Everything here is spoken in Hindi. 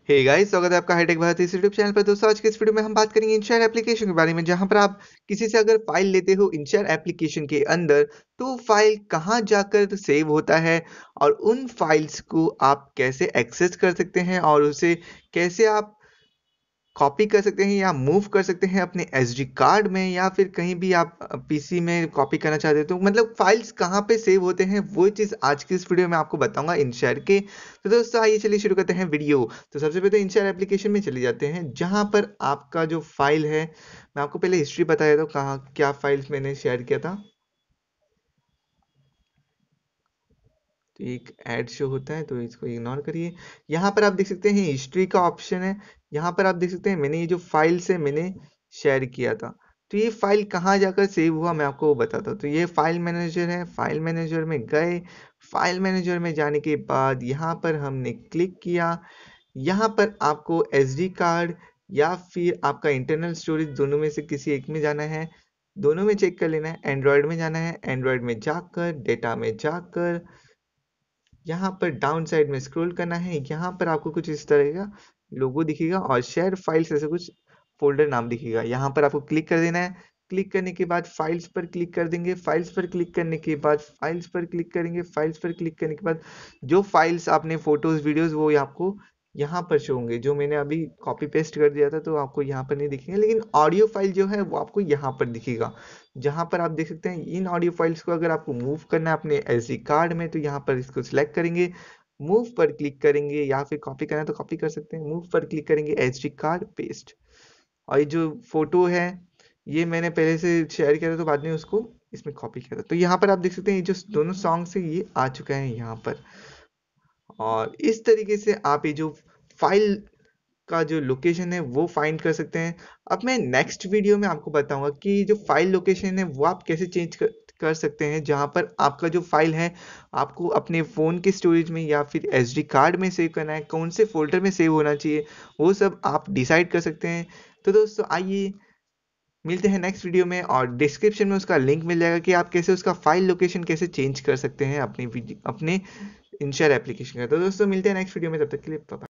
हे गाइस, स्वागत है आपका हाईटेक भारत इस यूट्यूब चैनल पर। दोस्तों, आज के इस वीडियो में हम बात करेंगे इंशार एप्लीकेशन के बारे में, जहां पर आप किसी से अगर फाइल लेते हो इंशार एप्लीकेशन के अंदर, तो फाइल कहां जाकर सेव होता है और उन फाइल्स को आप कैसे एक्सेस कर सकते हैं और उसे कैसे आप कॉपी कर सकते हैं या मूव कर सकते हैं अपने एसडी कार्ड में, या फिर कहीं भी आप पीसी में कॉपी करना चाहते हो, तो मतलब फाइल्स कहाँ पे सेव होते हैं वो चीज़ आज की इस वीडियो में आपको बताऊंगा इंशार के। तो दोस्तों, आइए चलिए शुरू करते हैं वीडियो। तो सबसे पहले इंशार एप्लीकेशन में चले जाते हैं, जहाँ पर आपका जो फाइल है, मैं आपको पहले हिस्ट्री बता देता हूँ कहाँ क्या फाइल्स मैंने शेयर किया था। तो एक ऐड शो होता है, तो इसको इग्नोर करिए। यहाँ पर आप देख सकते हैं हिस्ट्री का ऑप्शन है। यहाँ पर आप देख सकते हैं मैंने ये जो फाइल्स है मैंने शेयर किया था। तो ये फाइल कहाँ जाकर सेव हुआ मैं आपको वो बताता हूँ। तो ये फाइल मैनेजर है, फाइल मैनेजर में गए। फाइल मैनेजर में जाने के बाद यहाँ पर हमने क्लिक किया। यहाँ पर आपको एसडी कार्ड या फिर आपका इंटरनल स्टोरेज दोनों में से किसी एक में जाना है। दोनों में चेक कर लेना है। एंड्रॉयड में जाना है, एंड्रॉयड में जाकर डेटा में जाकर यहाँ पर डाउन साइड में स्क्रॉल करना है। यहाँ पर आपको कुछ इस तरह का लोगो दिखेगा और शेयर फाइल्स ऐसे कुछ फोल्डर नाम दिखेगा। यहाँ पर आपको क्लिक कर देना है। क्लिक करने के बाद फाइल्स पर क्लिक कर देंगे। फाइल्स पर क्लिक करने के बाद फाइल्स पर क्लिक करेंगे। फाइल्स पर क्लिक करने के बाद जो फाइल्स आपने फोटोज वीडियोस वो आपको यहाँ पर शो होंगे। जो मैंने अभी कॉपी पेस्ट कर दिया था तो आपको यहाँ पर नहीं दिखेंगे, लेकिन ऑडियो फाइल जो है वो आपको यहाँ पर दिखेगा। जहाँ पर आप देख सकते हैं इन ऑडियो फाइल्स को अगर आपको मूव करना है अपने एसडी कार्ड में, तो यहाँ पर इसको सिलेक्ट करेंगे, मूव पर क्लिक करेंगे, या फिर कॉपी करना है तो कॉपी कर सकते हैं। मूव पर क्लिक करेंगे, एसडी कार्ड पेस्ट। और ये जो फोटो है ये मैंने पहले से शेयर किया था, तो बाद में उसको इसमें कॉपी किया था। तो यहाँ पर आप देख सकते हैं ये जो दोनों सॉन्ग्स है ये आ चुका है यहाँ पर। और इस तरीके से आप ये जो फाइल का जो लोकेशन है वो फाइंड कर सकते हैं। अब मैं नेक्स्ट वीडियो में आपको बताऊंगा कि जो फाइल लोकेशन है वो आप कैसे चेंज कर सकते हैं, जहां पर आपका जो फाइल है आपको अपने फ़ोन के स्टोरेज में या फिर एसडी कार्ड में सेव करना है, कौन से फोल्डर में सेव होना चाहिए वो सब आप डिसाइड कर सकते हैं। तो दोस्तों, आइए मिलते हैं नेक्स्ट वीडियो में, और डिस्क्रिप्शन में उसका लिंक मिल जाएगा कि आप कैसे उसका फाइल लोकेशन कैसे चेंज कर सकते हैं अपने इंश्योर एप्लीकेशन का। तो दोस्तों, मिलते हैं नेक्स्ट वीडियो में, तब तक के लिए बाय।